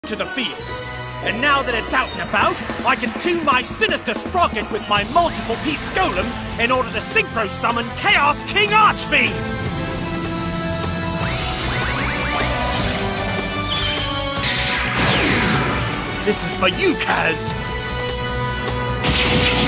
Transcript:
to the field. And now that it's out and about, I can tune my sinister sprocket with my multiple-piece golem in order to synchro-summon Chaos King Archfiend! This is for you, Kaz!